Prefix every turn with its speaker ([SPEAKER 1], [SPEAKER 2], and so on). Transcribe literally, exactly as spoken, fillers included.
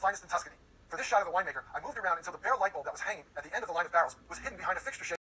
[SPEAKER 1] finest in Tuscany. For this shot of the winemaker, I moved around until the bare light bulb that was hanging at the end of the line of barrels was hidden behind a fixture shade